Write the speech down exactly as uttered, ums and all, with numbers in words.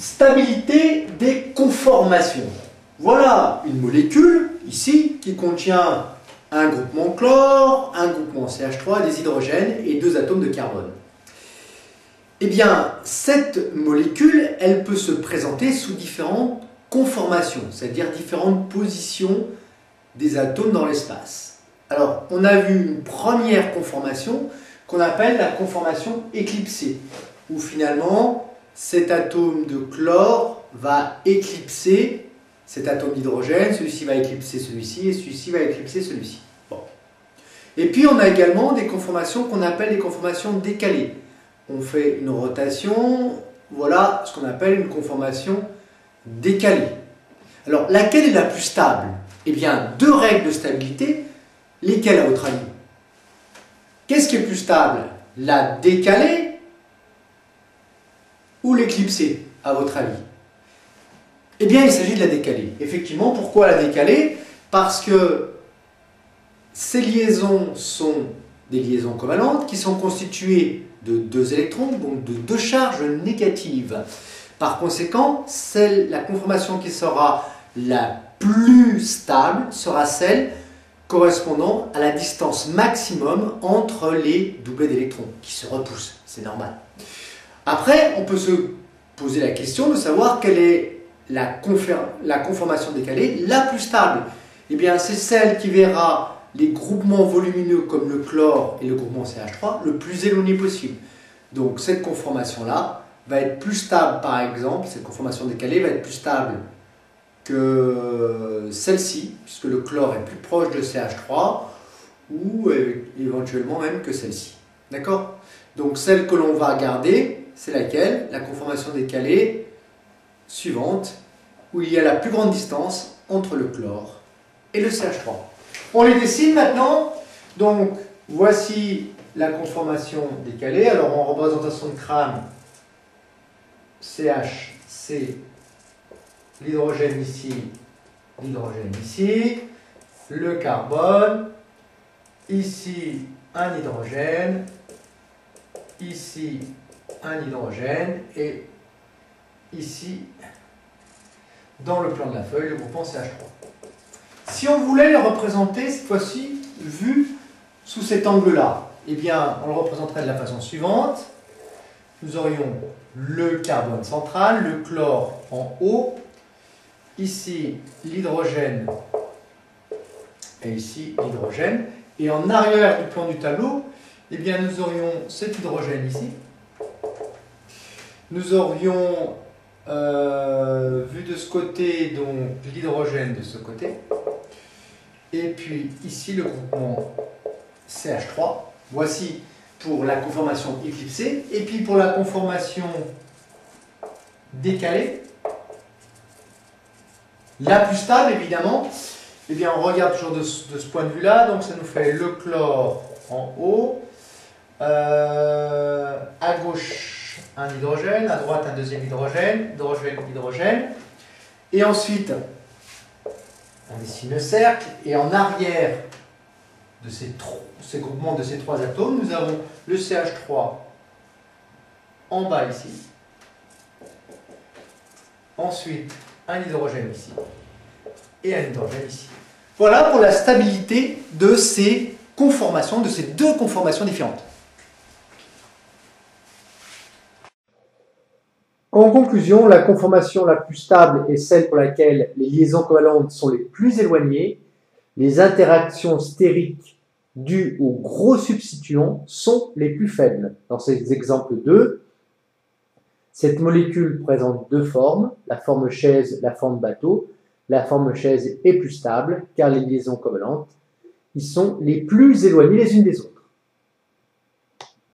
Stabilité des conformations. Voilà une molécule, ici, qui contient un groupement chlore, un groupement C H trois, des hydrogènes et deux atomes de carbone. Eh bien, cette molécule, elle peut se présenter sous différentes conformations, c'est-à-dire différentes positions des atomes dans l'espace. Alors, on a vu une première conformation qu'on appelle la conformation éclipsée, où finalement, cet atome de chlore va éclipser cet atome d'hydrogène, celui-ci va éclipser celui-ci et celui-ci va éclipser celui-ci. Bon. Et puis on a également des conformations qu'on appelle des conformations décalées. On fait une rotation, voilà ce qu'on appelle une conformation décalée. Alors laquelle est la plus stable? Eh bien, deux règles de stabilité, lesquelles à votre avis? Qu'est-ce qui est plus stable? La décalée ou l'éclipsée, à votre avis? Eh bien, il s'agit de la décalée. Effectivement, pourquoi la décalée? Parce que ces liaisons sont des liaisons covalentes qui sont constituées de deux électrons, donc de deux charges négatives. Par conséquent, celle, la conformation qui sera la plus stable sera celle correspondant à la distance maximum entre les doublets d'électrons qui se repoussent. C'est normal. Après, on peut se poser la question de savoir quelle est la, la conformation décalée la plus stable. Eh bien, c'est celle qui verra les groupements volumineux comme le chlore et le groupement C H trois le plus éloigné possible. Donc, cette conformation-là va être plus stable, par exemple, cette conformation décalée va être plus stable que celle-ci, puisque le chlore est plus proche de C H trois, ou éventuellement même que celle-ci. D'accord? Donc, celle que l'on va garder, c'est laquelle? La conformation décalée suivante, où il y a la plus grande distance entre le chlore et le C H trois. On les dessine maintenant. Donc, voici la conformation décalée. Alors, en représentation de crâne, C H, C, l'hydrogène ici, l'hydrogène ici, le carbone, ici un hydrogène, ici un hydrogène et ici, dans le plan de la feuille, le groupement C H trois. Si on voulait le représenter, cette fois-ci, vu sous cet angle-là, eh bien, on le représenterait de la façon suivante. Nous aurions le carbone central, le chlore en haut, ici l'hydrogène et ici l'hydrogène. Et en arrière du plan du tableau, eh bien, nous aurions cet hydrogène ici. Nous aurions, euh, vu de ce côté, donc l'hydrogène de ce côté. Et puis ici le groupement C H trois. Voici pour la conformation éclipsée. Et puis pour la conformation décalée, la plus stable évidemment, eh bien on regarde toujours de ce, de ce point de vue-là. Donc ça nous fait le chlore en haut. Euh, à gauche un hydrogène, à droite un deuxième hydrogène, hydrogène, hydrogène. Et ensuite, on dessine le cercle, et en arrière de ces, ces groupements de ces trois atomes, nous avons le C H trois en bas ici, ensuite un hydrogène ici, et un hydrogène ici. Voilà pour la stabilité de ces conformations, de ces deux conformations différentes. En conclusion, la conformation la plus stable est celle pour laquelle les liaisons covalentes sont les plus éloignées. Les interactions stériques dues aux gros substituants sont les plus faibles. Dans ces exemples deux, cette molécule présente deux formes, la forme chaise, la forme bateau. La forme chaise est plus stable car les liaisons covalentes y sont les plus éloignées les unes des autres.